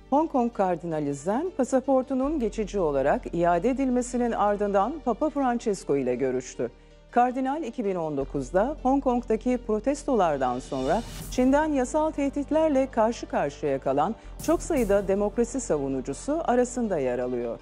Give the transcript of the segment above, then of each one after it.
Hong Kong Kardinali Zen, pasaportunun geçici olarak iade edilmesinin ardından Papa Francesco ile görüştü. Kardinal 2019'da Hong Kong'daki protestolardan sonra Çin'den yasal tehditlerle karşı karşıya kalan çok sayıda demokrasi savunucusu arasında yer alıyor.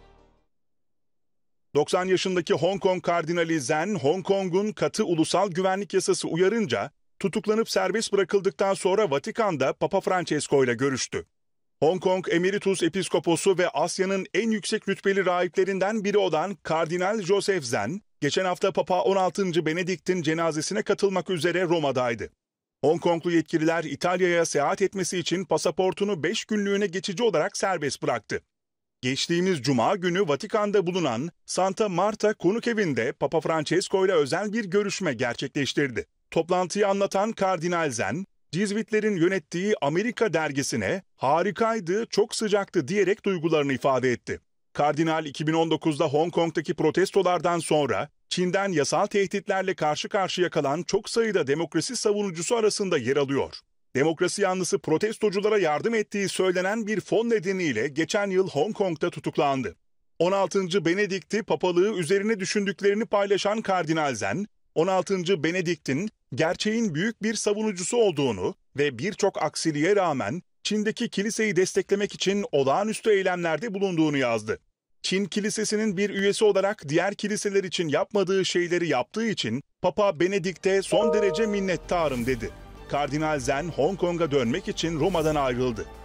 90 yaşındaki Hong Kong Kardinali Zen, Hong Kong'un katı ulusal güvenlik yasası uyarınca tutuklanıp serbest bırakıldıktan sonra Vatikan'da Papa Francesco ile görüştü. Hong Kong Emeritus Episkoposu ve Asya'nın en yüksek rütbeli rahiplerinden biri olan Kardinal Joseph Zen, geçen hafta Papa 16. Benedikt'in cenazesine katılmak üzere Roma'daydı. Hong Konglu yetkililer İtalya'ya seyahat etmesi için pasaportunu 5 günlüğüne geçici olarak serbest bıraktı. Geçtiğimiz Cuma günü Vatikan'da bulunan Santa Marta konuk evinde Papa Francesco ile özel bir görüşme gerçekleştirdi. Toplantıyı anlatan Kardinal Zen, Cizvitlerin yönettiği Amerika dergisine "harikaydı, çok sıcaktı" diyerek duygularını ifade etti. Kardinal 2019'da Hong Kong'daki protestolardan sonra Çin'den yasal tehditlerle karşı karşıya kalan çok sayıda demokrasi savunucusu arasında yer alıyor. Demokrasi yanlısı protestoculara yardım ettiği söylenen bir fon nedeniyle geçen yıl Hong Kong'da tutuklandı. 16. Benedikt'i papalığı üzerine düşündüklerini paylaşan Kardinal Zen, 16. Benedikt'in gerçeğin büyük bir savunucusu olduğunu ve birçok aksiliğe rağmen Çin'deki kiliseyi desteklemek için olağanüstü eylemlerde bulunduğunu yazdı. Çin kilisesinin bir üyesi olarak diğer kiliseler için yapmadığı şeyleri yaptığı için Papa Benedikt'e son derece minnettarım dedi. Kardinal Zen Hong Kong'a dönmek için Roma'dan ayrıldı.